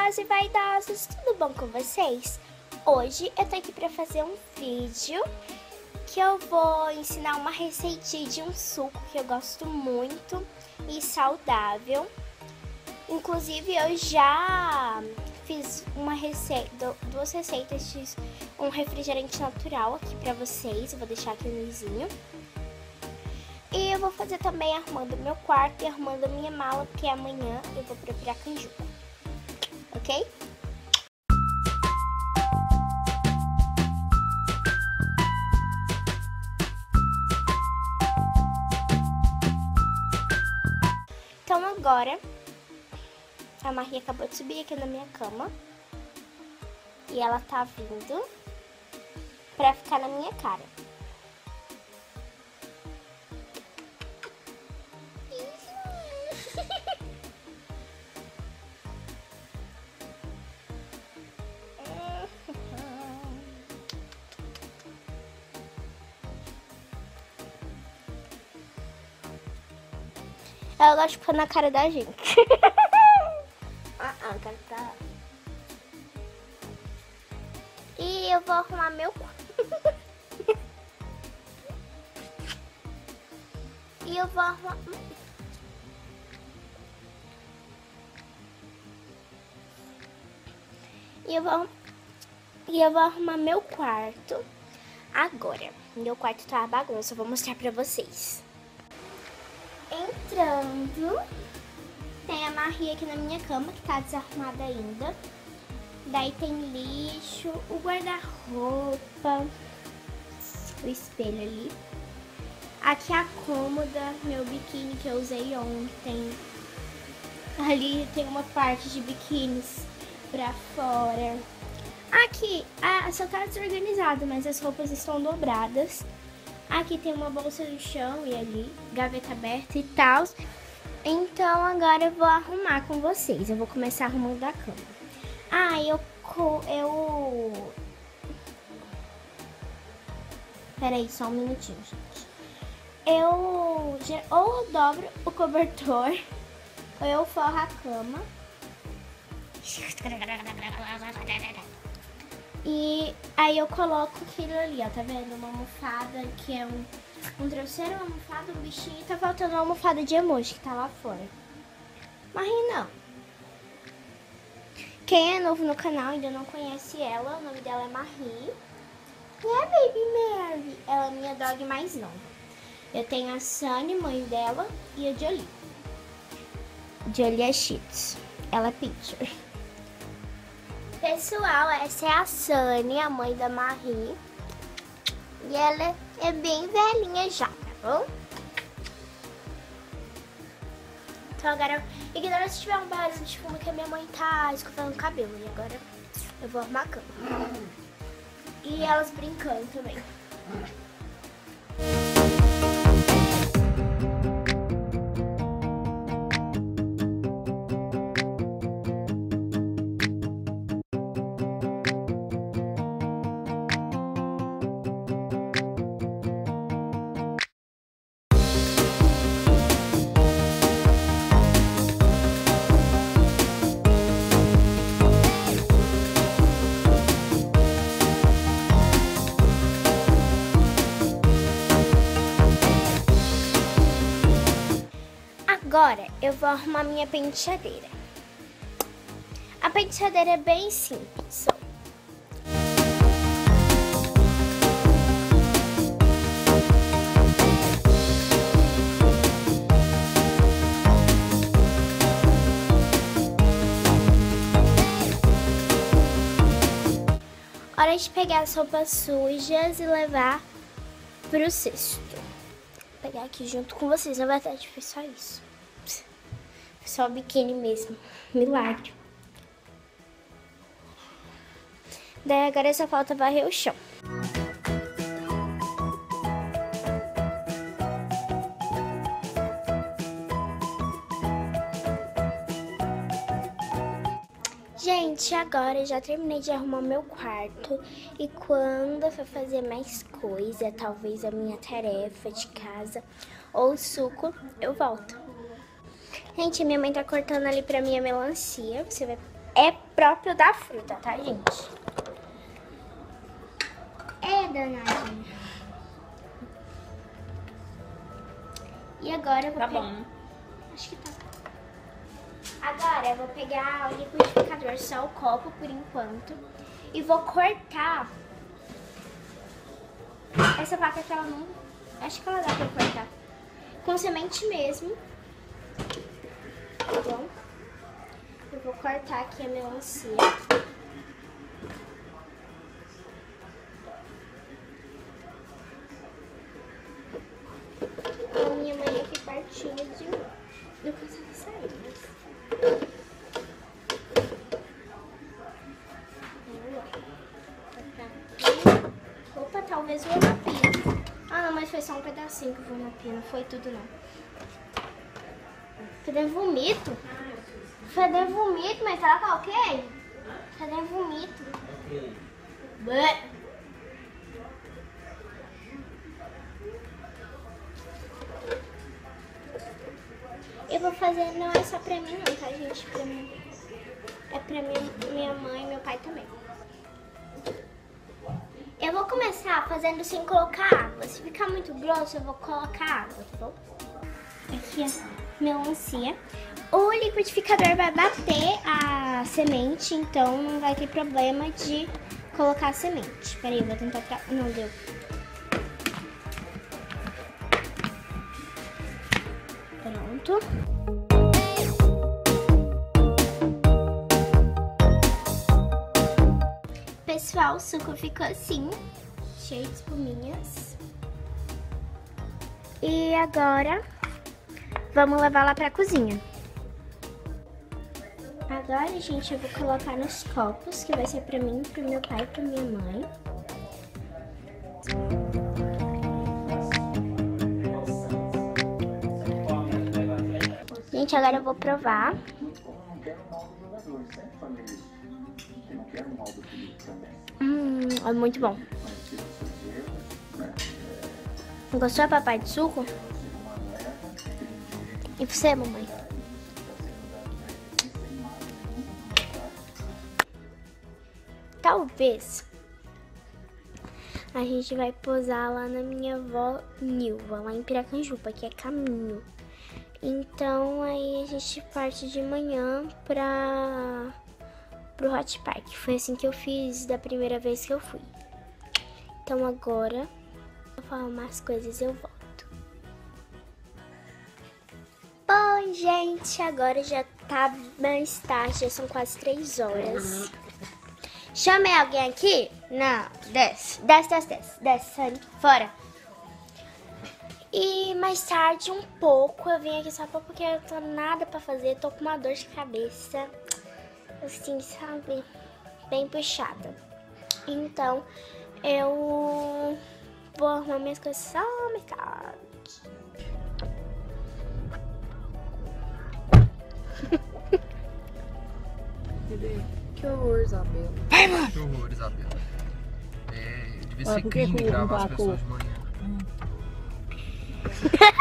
maravilhosos e vaidosos, tudo bom com vocês? Hoje eu tô aqui pra fazer um vídeo que eu vou ensinar uma receitinha de um suco que eu gosto muito e saudável. Inclusive eu já fiz duas receitas de um refrigerante natural aqui pra vocês, eu vou deixar aqui no vizinho. E eu vou fazer também arrumando meu quarto e arrumando a minha mala, porque amanhã eu vou pra Piracanjuba, ok? Então agora, a Maria acabou de subir aqui na minha cama e ela tá vindo pra ficar na minha cara. Ela gosta de ficar na cara da gente. Cara, tá. E eu vou arrumar meu quarto. E eu vou arrumar... E eu vou arrumar meu quarto agora. Meu quarto tá uma bagunça, eu vou mostrar pra vocês. Entrando, tem a Maria aqui na minha cama, que tá desarrumada ainda. Daí tem lixo, o guarda-roupa, o espelho ali. Aqui a cômoda, meu biquíni que eu usei ontem. Ali tem uma parte de biquínis pra fora. Aqui, só tá desorganizado, mas as roupas estão dobradas. Aqui tem uma bolsa no chão e ali, gaveta aberta e tal. Então agora eu vou arrumar com vocês. Eu vou começar arrumando a cama. Peraí, só um minutinho, gente. Ou eu dobro o cobertor, ou eu forro a cama. E aí eu coloco aquilo ali, ó, tá vendo? Uma almofada que é um travesseiro, uma almofada, um bichinho. E tá faltando uma almofada de emoji que tá lá fora. Marie não. Quem é novo no canal ainda não conhece ela, o nome dela é Marie. E é Baby Mary, ela é minha dog mais nova. Eu tenho a Sunny, mãe dela, e a Jolie. Jolie é Shih Tzu, ela é Pinscher. Pessoal, essa é a Sunny, a mãe da Marie. E ela é bem velhinha já, tá bom? Então agora, ignora se tiver um barulho de fumo que a minha mãe tá escovando o cabelo. E agora eu vou arrumar a cama. E elas brincando também. Agora eu vou arrumar minha penteadeira. A penteadeira é bem simples. Hora de pegar as roupas sujas e levar pro cesto. Vou pegar aqui junto com vocês, na verdade foi só isso. Só o biquíni mesmo. Milagre. Daí agora só falta varrer o chão. Gente, agora eu já terminei de arrumar meu quarto. E quando eu for fazer mais coisa, talvez a minha tarefa de casa ou suco, eu volto. Gente, minha mãe tá cortando ali pra mim a melancia. Você vai... é próprio da fruta, tá, gente? É danadinho. E agora eu vou pegar... bom. Acho que tá bom. Agora eu vou pegar o liquidificador, só o copo por enquanto. E vou cortar. Essa vaca que ela não... Acho que ela dá pra cortar. Com semente mesmo. Tá bom? Eu vou cortar aqui a melancia. A minha mãe aqui partiu de um. Não consegui sair, mas... Opa, talvez voou na pia. Ah, não, mas foi só um pedacinho que voou na pia, não foi tudo não. Cadê vomito? Cadê vomito? Mas ela tá ok? Cadê vomito? Blé. Eu vou fazer, não é só pra mim não, tá, gente? Pra mim. É pra minha mãe e meu pai também. Eu vou começar fazendo sem colocar água. Se ficar muito grosso, eu vou colocar água, tá bom? Aqui a melancia. O liquidificador vai bater a semente, então não vai ter problema de colocar a semente. Peraí, eu vou tentar... Não deu. Pronto. Pessoal, o suco ficou assim, cheio de espuminhas. E agora, vamos levar lá pra cozinha. Agora, gente, eu vou colocar nos copos, que vai ser pra mim, pro meu pai e pra minha mãe. Gente, agora eu vou provar. É muito bom. Gostou, papai, de suco? E você, mamãe? Talvez a gente vai posar lá na minha avó Nilva, lá em Piracanjuba, que é caminho. Então aí a gente parte de manhã pro Hot Park. Foi assim que eu fiz da primeira vez que eu fui. Então agora eu vou falar umas coisas e eu volto. Bom, gente, agora já tá mais tarde, já são quase 3 horas. Chamei alguém aqui? Não, desce, Sunny, fora. E mais tarde um pouco, eu vim aqui só porque eu tô nada pra fazer, tô com uma dor de cabeça, assim, sabe, bem puxada. Então, eu vou arrumar minhas coisas só mais tarde. Que horror, Isabela. Ai, mano! Que horror, Isabela. Devia ser crime gravar as pessoas de manhã.